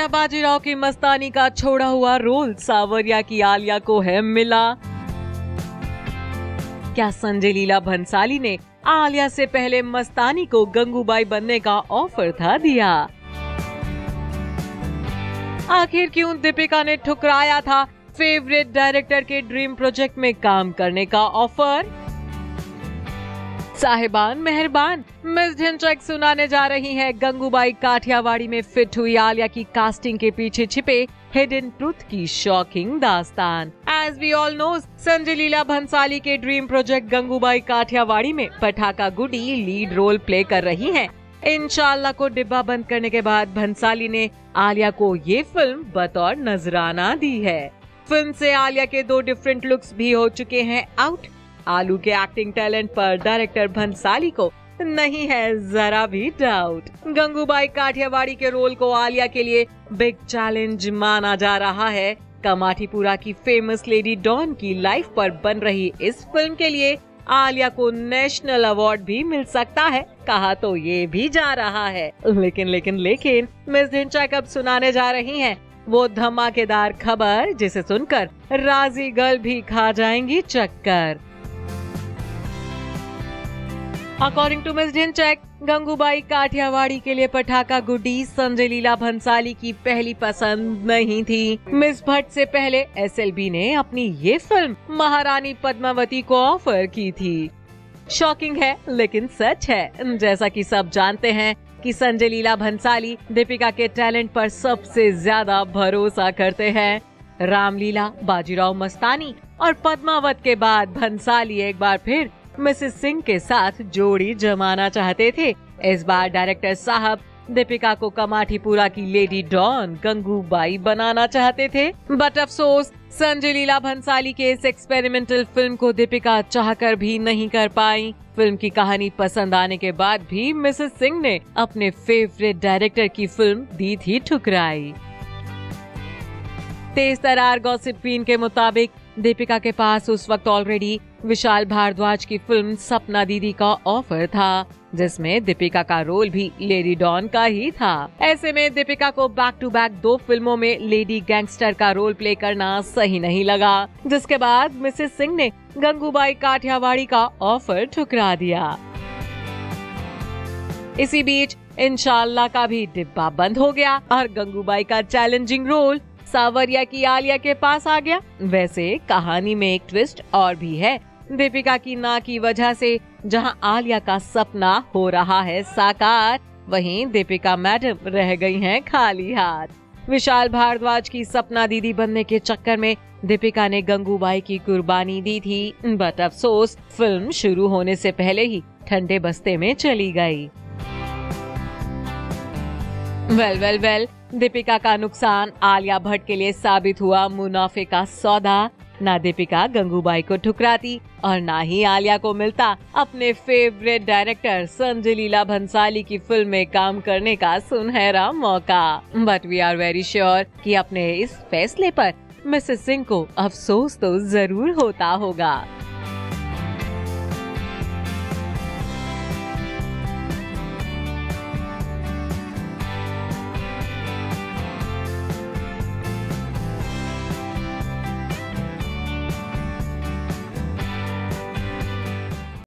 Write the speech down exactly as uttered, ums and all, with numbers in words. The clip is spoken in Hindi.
क्या बाजीराव की मस्तानी का छोड़ा हुआ रोल सावरिया की आलिया को है मिला? क्या संजय लीला भंसाली ने आलिया से पहले मस्तानी को गंगूबाई बनने का ऑफर था दिया? आखिर क्यों दीपिका ने ठुकराया था फेवरेट डायरेक्टर के ड्रीम प्रोजेक्ट में काम करने का ऑफर? साहिबान मेहरबान, मिस ढिंचैक सुनाने जा रही है गंगूबाई काठियावाड़ी में फिट हुई आलिया की कास्टिंग के पीछे छिपे हिडन ट्रुथ की शॉकिंग दास्तान। As we all know, Sanjay Leela Bhansali के ड्रीम प्रोजेक्ट गंगूबाई काठियावाड़ी में पटाखा गुडी लीड रोल प्ले कर रही हैं। इंशाल्लाह को डिब्बा बंद करने के बाद भंसाली ने आलिया को ये फिल्म बतौर नजराना दी है। फिल्म से आलिया के दो डिफरेंट लुक्स भी हो चुके हैं आउट। आलू के एक्टिंग टैलेंट पर डायरेक्टर भंसाली को नहीं है जरा भी डाउट। गंगूबाई काठियावाड़ी के रोल को आलिया के लिए बिग चैलेंज माना जा रहा है। कमाठीपुरा की फेमस लेडी डॉन की लाइफ पर बन रही इस फिल्म के लिए आलिया को नेशनल अवार्ड भी मिल सकता है, कहा तो ये भी जा रहा है। लेकिन लेकिन लेकिन मिस ढिंचैक अब सुनाने जा रही हैं वो धमाकेदार खबर जिसे सुनकर राजी गर्ल भी खा जाएंगी चक्कर। According to miss Dhinchak, Gangubai Kathiawadi के लिए पटाखा गुडी संजय लीला भंसाली की पहली पसंद नहीं थी। मिस भट्ट से पहले एस एल बी ने अपनी ये फिल्म महारानी पद्मावती को ऑफर की थी। शॉकिंग है लेकिन सच है। जैसा कि सब जानते हैं कि संजय लीला भंसाली दीपिका के टैलेंट पर सबसे ज्यादा भरोसा करते हैं। रामलीला, बाजीराव मस्तानी और पद्मावत के बाद भंसाली एक बार फिर मिसेस सिंह के साथ जोड़ी जमाना चाहते थे। इस बार डायरेक्टर साहब दीपिका को कमाठीपुरा की लेडी डॉन गंगूबाई बनाना चाहते थे, बट अफसोस संजय लीला भंसाली के इस एक्सपेरिमेंटल फिल्म को दीपिका चाहकर भी नहीं कर पाई। फिल्म की कहानी पसंद आने के बाद भी मिसेस सिंह ने अपने फेवरेट डायरेक्टर की फिल्म दी थी ठुकराई। तेज तरार गॉसिप क्वीन के मुताबिक दीपिका के पास उस वक्त ऑलरेडी विशाल भारद्वाज की फिल्म सपना दीदी का ऑफर था, जिसमें दीपिका का रोल भी लेडी डॉन का ही था। ऐसे में दीपिका को बैक टू बैक दो फिल्मों में लेडी गैंगस्टर का रोल प्ले करना सही नहीं लगा, जिसके बाद मिसेस सिंह ने गंगूबाई काठियावाड़ी का ऑफर ठुकरा दिया। इसी बीच इंशाल्लाह का भी डिब्बा बंद हो गया और गंगूबाई का चैलेंजिंग रोल सावरिया की आलिया के पास आ गया। वैसे कहानी में एक ट्विस्ट और भी है। दीपिका की ना की वजह से जहां आलिया का सपना हो रहा है साकार, वहीं दीपिका मैडम रह गई हैं खाली हाथ। विशाल भारद्वाज की सपना दीदी बनने के चक्कर में दीपिका ने गंगूबाई की कुर्बानी दी थी, बट अफसोस फिल्म शुरू होने से पहले ही ठंडे बस्ते में चली गई। वेल वेल वेल दीपिका का नुकसान आलिया भट्ट के लिए साबित हुआ मुनाफे का सौदा। ना दीपिका गंगूबाई को ठुकराती और ना ही आलिया को मिलता अपने फेवरेट डायरेक्टर संजय लीला भंसाली की फिल्म में काम करने का सुनहरा मौका। But we are very sure कि अपने इस फैसले पर मिसेस सिंह को अफसोस तो जरूर होता होगा।